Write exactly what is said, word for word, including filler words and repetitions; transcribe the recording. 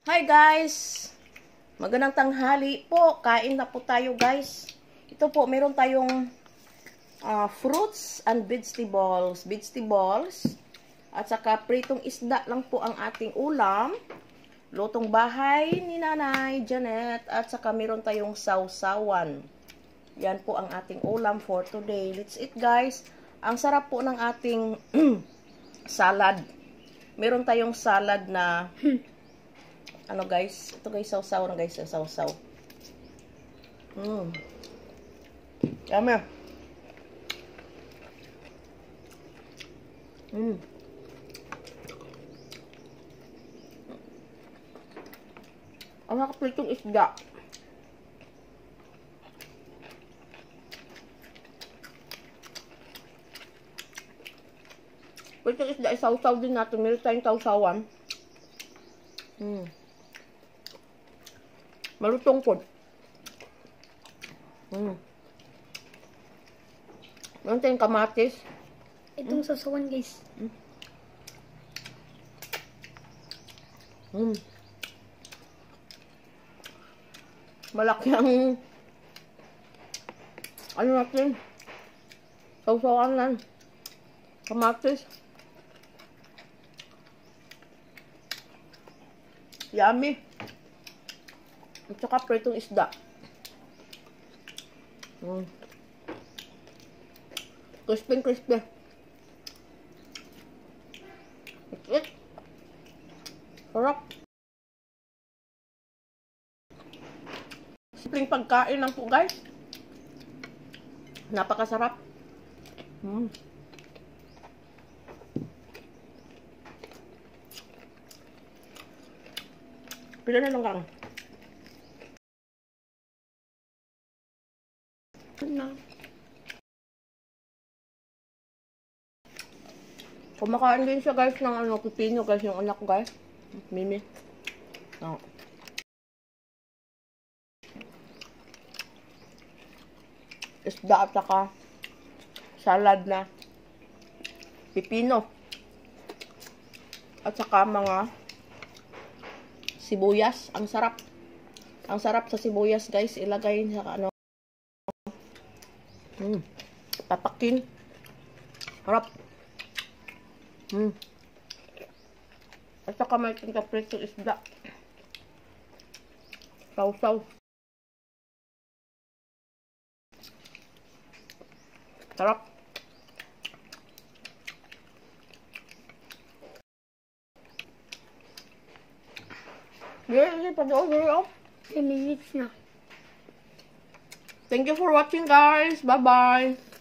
Hi guys! Magandang tanghali po. Kain na po tayo guys. Ito po, meron tayong uh, fruits and vegetables. Vegetables. At saka pritong isda lang po ang ating ulam. Lutong bahay ni Nanay Janet. At saka meron tayong sausawan. Yan po ang ating ulam for today. Let's eat guys. Ang sarap po ng ating salad. Meron tayong salad na ano guys, ito guys, sausaw na guys, sausaw. Mmm. Yummy. Mmm. Ang nakapritong isda. Pritong isda, isawsaw din natin. Meron tayong sausawan. Mmm. Malutong po. Mm. Meron tayong kamatis. Itong mm. sasawan guys. Mm. Mm. Malaki ang ano natin. Sausawan lang. Kamatis. Yummy. At saka pritong isda. Mm. Crispy, crispy. That's it. Sarap. Simpleng pagkain lang po guys. Napakasarap. Mm. Pila na lang kang. Na. Kumakain din siya guys ng ano, pipino guys, yung anak ko guys. Mimi. No. Isda at saka salad na pipino. At saka mga sibuyas. Ang sarap. Ang sarap sa sibuyas guys. Ilagay sa ano. Hmm. Papakin. Harap. Hmm. At saka may tingka preto isda. Sausaw. Sarap. Yeah, yeah, pag-o, yeah. ten minutes na. Thank you for watching guys. Bye-bye.